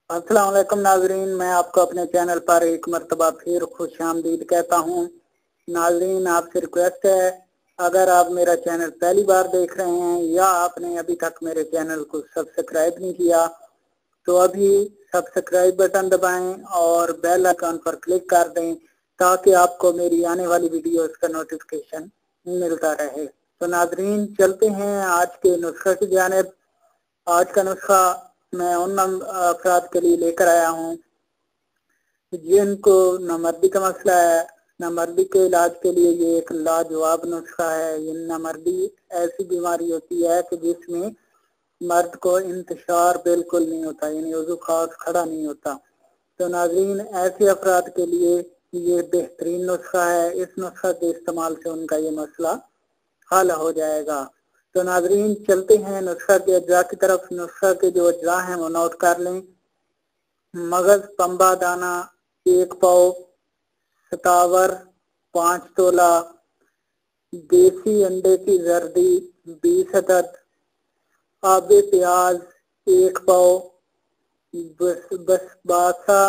अस्सलाम वालेकुम नाजरीन, मैं आपको अपने चैनल पर एक मरतबा फिर खुशामदीद कहता हूँ। नाजरीन, आपसे रिक्वेस्ट है, अगर आप मेरा चैनल पहली बार देख रहे हैं या आपने अभी तक मेरे चैनल को सब्सक्राइब नहीं किया तो अभी सब्सक्राइब बटन दबाएं और बेल आइकन पर क्लिक कर दें ताकि आपको मेरी आने वाली वीडियोस का नोटिफिकेशन मिलता रहे। तो नाजरीन, चलते हैं आज के नुस्खे की जानिब। आज का नुस्खा मैं उन अफराद के लिए लेकर आया हूँ जिनको नामर्दी का मसला है। नामर्दी के इलाज के लिए ये एक लाजवाब नुस्खा है। ये नामर्दी ऐसी बीमारी होती है कि जिसमें मर्द को इंतशार बिल्कुल नहीं होता, यानी वजू खास खड़ा नहीं होता। तो नाज़रीन, ऐसे अफराद के लिए ये बेहतरीन नुस्खा है। इस नुस्खा के इस्तेमाल से उनका ये मसला हल हो जाएगा। तो नाज़रीन, चलते हैं नुस्खा के अज्जा की तरफ। नुस्खा के जो अज्जा हैं वो नोट कर लें। मगज पंबा दाना 1 पाव, सतावर 5 तोला, देसी अंडे की जर्दी 20 अदद, आबे प्याज 1 पाव, बसबासा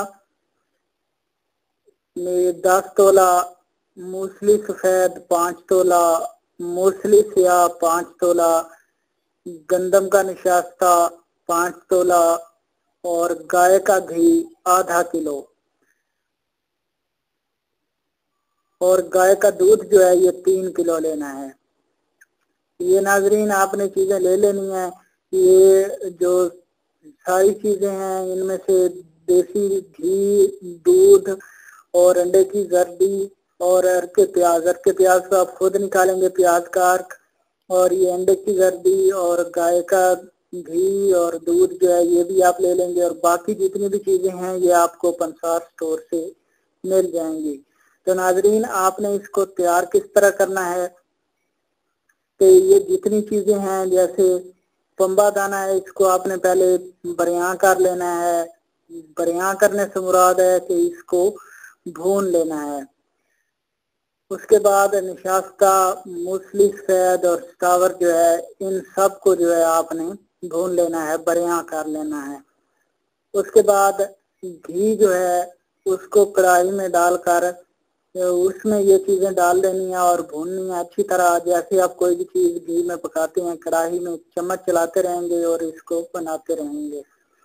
में 10 तोला, मूसली सफेद 5 तोला, मूसली स्याह 5 तोला, गंदम का निशास्ता 5 तोला और गाय का घी आधा किलो और गाय का दूध जो है ये 3 किलो लेना है। ये नाजरीन आपने चीजें ले लेनी है। ये जो सारी चीजें हैं इनमें से देसी घी, दूध और अंडे की जर्दी और अर्क के प्याज तो आप खुद निकालेंगे, प्याज का अर्क, और ये अंडे की जर्दी और गाय का घी और दूध जो है ये भी आप ले लेंगे। और बाकी जितनी भी चीजें हैं ये आपको पंसार स्टोर से मिल जाएंगी। तो नाजरीन, आपने इसको तैयार किस तरह करना है कि ये जितनी चीजें हैं, जैसे पंबा दाना है, इसको आपने पहले बरियां कर लेना है। बरियां करने से मुराद है कि इसको भून लेना है। उसके बाद निशास्ता, मूसली सफेद और सतावर जो है इन सब को जो है आपने भून लेना है, बरियां कर लेना है। उसके बाद घी जो है उसको कढ़ाई में डालकर उसमें ये चीजें डाल देनी है और भूननी है अच्छी तरह। जैसे आप कोई भी चीज घी में पकाते हैं, कढ़ाई में चम्मच चलाते रहेंगे और इसको बनाते रहेंगे।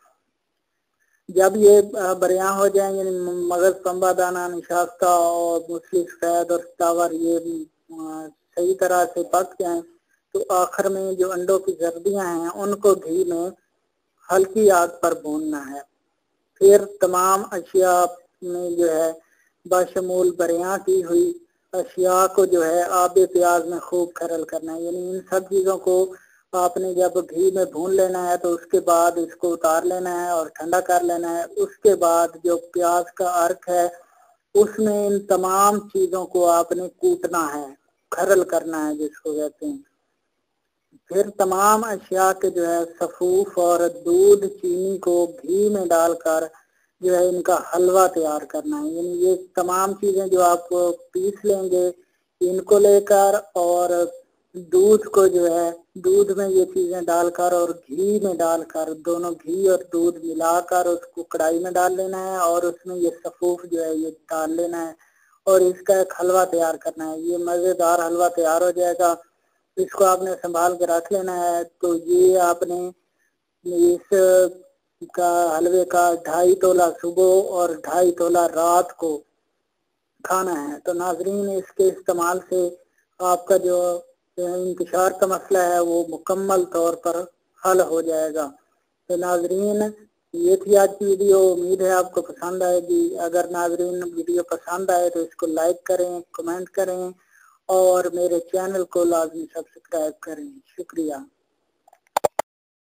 जब ये बरियां हो जाए, यानी मगज, पंबा दाना, निशास्ता और मूसली सफेद और सतावर ये सही तरह से पक जाए तो आखिर में जो अंडों की जर्दियां हैं उनको घी में हल्की आग पर भूनना है। फिर तमाम अशिया में जो है बशमूल बरियां की हुई अशिया को जो है आबे प्याज में खूब खरल करना है। यानी इन सब चीजों को आपने जब घी में भून लेना है तो उसके बाद इसको उतार लेना है और ठंडा कर लेना है। उसके बाद जो प्याज का अर्क है उसमें इन तमाम चीजों को आपने कूटना है, खरल करना है जिसको कहते हैं। फिर तमाम अशिया के जो है सफूफ और दूध, चीनी को घी में डालकर जो है इनका हलवा तैयार करना है। यानी ये तमाम चीजें जो आप पीस लेंगे इनको लेकर और दूध को जो है दूध में ये चीजें डालकर और घी में डालकर, दोनों घी और दूध मिलाकर उसको कढ़ाई में डाल लेना है और उसमें ये सफूफ जो है ये डाल लेना है और इसका एक हलवा तैयार करना है। ये मजेदार हलवा तैयार हो जाएगा। इसको आपने संभाल के रख लेना है। तो ये आपने इस का हलवे का 2.5 तोला सुबह और 2.5 तोला रात को खाना है। तो नाजरीन, इसके इस्तेमाल से आपका जो इंतशार का मसला है वो मुकम्मल तौर पर हल हो जाएगा। तो नाजरीन, ये थी आज की वीडियो। उम्मीद है आपको पसंद आएगी। अगर नाजरीन वीडियो पसंद आए तो इसको लाइक करें, कमेंट करें और मेरे चैनल को लाजमी सब्सक्राइब करें। शुक्रिया।